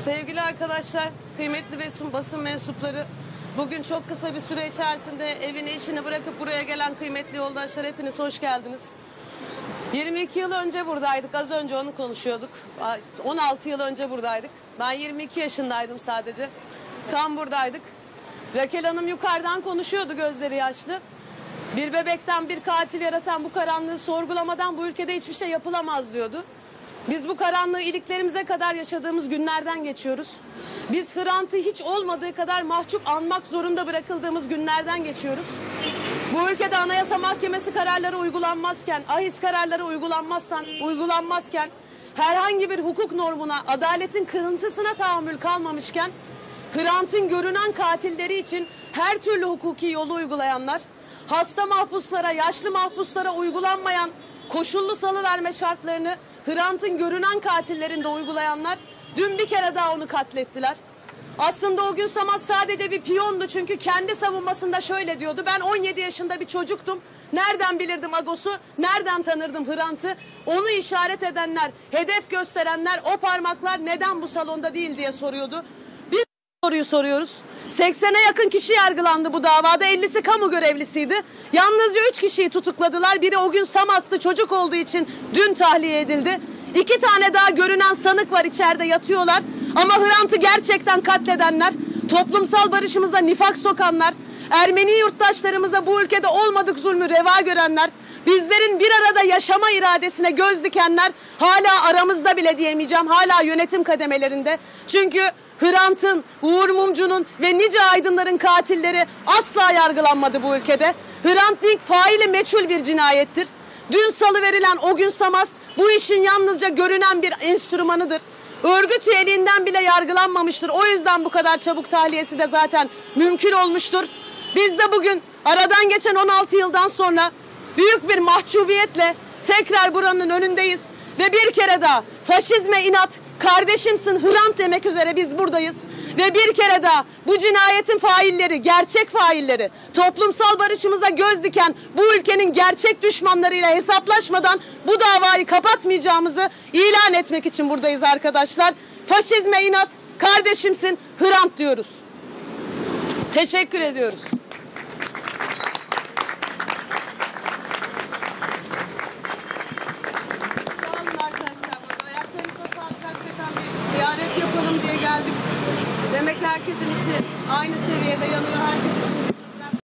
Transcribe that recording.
Sevgili arkadaşlar, kıymetli basın mensupları, bugün çok kısa bir süre içerisinde evini işini bırakıp buraya gelen kıymetli yoldaşlar, hepiniz hoş geldiniz. 22 yıl önce buradaydık, az önce onu konuşuyorduk. 16 yıl önce buradaydık. Ben 22 yaşındaydım sadece. Tam buradaydık. Rakel Hanım yukarıdan konuşuyordu, gözleri yaşlı. Bir bebekten bir katil yaratan bu karanlığı sorgulamadan bu ülkede hiçbir şey yapılamaz diyordu. Biz bu karanlığı iliklerimize kadar yaşadığımız günlerden geçiyoruz. Biz Hrant'ı hiç olmadığı kadar mahcup anmak zorunda bırakıldığımız günlerden geçiyoruz. Bu ülkede Anayasa Mahkemesi kararları uygulanmazken, ahis kararları uygulanmazken, herhangi bir hukuk normuna, adaletin kırıntısına tahammül kalmamışken, Hrant'ın görünen katilleri için her türlü hukuki yolu uygulayanlar, hasta mahpuslara, yaşlı mahpuslara uygulanmayan koşullu salıverme şartlarını Hrant'ın görünen katillerinde uygulayanlar dün bir kere daha onu katlettiler. Aslında o gün Samat sadece bir piyondu, çünkü kendi savunmasında şöyle diyordu: ben 17 yaşında bir çocuktum. Nereden bilirdim Agos'u, nereden tanırdım Hrant'ı? Onu işaret edenler, hedef gösterenler, o parmaklar neden bu salonda değil diye soruyordu. Biz soruyu soruyoruz. 80'e yakın kişi yargılandı bu davada, 50'si kamu görevlisiydi. Yalnızca 3 kişiyi tutukladılar. Biri o gün Samas'tı, çocuk olduğu için dün tahliye edildi. 2 tane daha görünen sanık var, içeride yatıyorlar. Ama Hrant'ı gerçekten katledenler, toplumsal barışımıza nifak sokanlar, Ermeni yurttaşlarımıza bu ülkede olmadık zulmü reva görenler, bizlerin bir arada yaşama iradesine göz dikenler hala aramızda bile diyemeyeceğim, hala yönetim kademelerinde. Çünkü Hrant'ın, Uğur Mumcu'nun ve nice aydınların katilleri asla yargılanmadı bu ülkede. Hrant Dink faili meçhul bir cinayettir. Dün salıverilen o gün Samas bu işin yalnızca görünen bir enstrümanıdır. Örgüt üyeliğinden bile yargılanmamıştır. O yüzden bu kadar çabuk tahliyesi de zaten mümkün olmuştur. Biz de bugün aradan geçen 16 yıldan sonra büyük bir mahcubiyetle tekrar buranın önündeyiz. Ve bir kere daha faşizme inat, kardeşimsin Hrant demek üzere biz buradayız. Ve bir kere daha bu cinayetin failleri, gerçek failleri, toplumsal barışımıza göz diken bu ülkenin gerçek düşmanlarıyla hesaplaşmadan bu davayı kapatmayacağımızı ilan etmek için buradayız arkadaşlar. Faşizme inat, kardeşimsin Hrant diyoruz. Teşekkür ediyoruz. Ziyaret yapalım diye geldik. Demek herkesin içi aynı seviyede yanıyor. Herkes